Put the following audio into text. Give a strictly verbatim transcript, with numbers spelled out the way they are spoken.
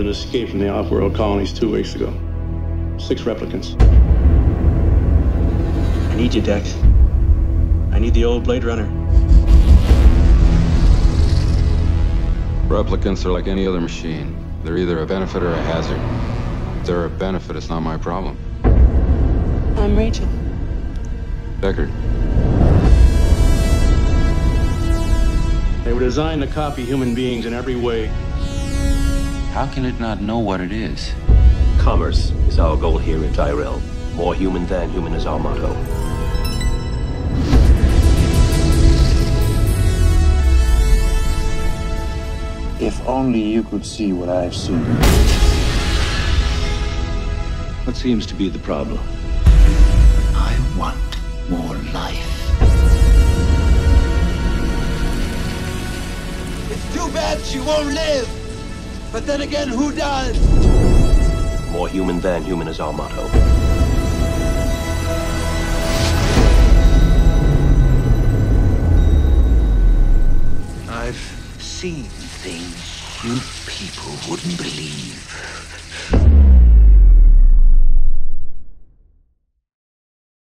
an escape from the off-world colonies two weeks ago. Six replicants. I need you, Dex. I need the old Blade Runner. Replicants are like any other machine. They're either a benefit or a hazard. If they're a benefit, it's not my problem. I'm Rachel. Deckard. They were designed to copy human beings in every way. How can it not know what it is? Commerce is our goal here at Tyrell. More human than human is our motto. If only you could see what I've seen. What seems to be the problem? I want more life. It's too bad she won't live. But then again, who does? More human than human is our motto. I've seen things you people wouldn't believe.